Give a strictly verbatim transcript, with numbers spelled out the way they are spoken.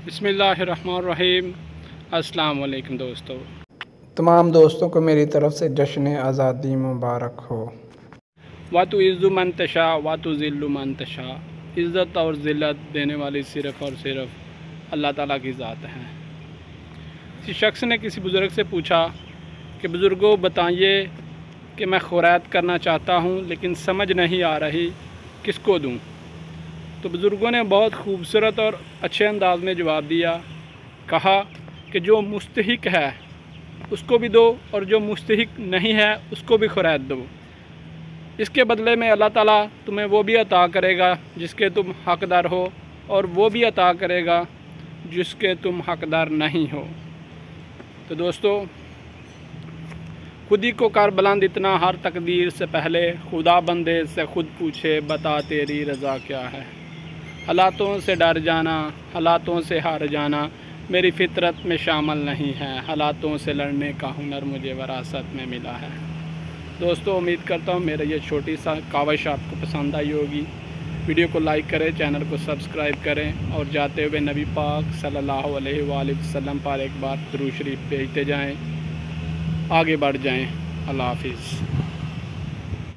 बिस्मिल्लाहिर्रहमानिर्रहीम। अस्सलाम वालेकुम दोस्तों। तमाम दोस्तों को मेरी तरफ़ से जश्न आज़ादी मुबारक हो। वातु इज़्ज़ु मन तशा वातु ज़िल्लु मन तशा। इज़्ज़त और ज़िल्लत देने वाली सिर्फ़ और सिर्फ़ अल्लाह ताला की ज़ात है। किसी शख्स ने किसी बुज़ुर्ग से पूछा कि बुज़ुर्गों बताइए कि मैं खुरात करना चाहता हूँ लेकिन समझ नहीं आ रही किसको दूँ। तो बुज़ुर्गों ने बहुत खूबसूरत और अच्छे अंदाज में जवाब दिया। कहा कि जो मुस्तहिक है उसको भी दो और जो मुस्तहिक नहीं है उसको भी खुरात दो। इसके बदले में अल्लाह ताला तुम्हें वो भी अता करेगा जिसके तुम हक़दार हो और वो भी अता करेगा जिसके तुम हक़दार नहीं हो। तो दोस्तों, खुद ही को कर बुलंद इतना हर तकदीर से पहले, खुदा बंदे से खुद पूछे बता तेरी रज़ा क्या है। हालातों से डर जाना, हालातों से हार जाना मेरी फितरत में शामिल नहीं है। हालातों से लड़ने का हुनर मुझे विरासत में मिला है। दोस्तों, उम्मीद करता हूँ मेरा ये छोटी सा काविश आपको पसंद आई होगी। वीडियो को लाइक करें, चैनल को सब्सक्राइब करें और जाते हुए नबी पाक सल्लल्लाहु अलैहि वसल्लम पर एक बार दुरूद शरीफ भेजते जाएँ, आगे बढ़ जाएँ। अल्लाह हाफिज़।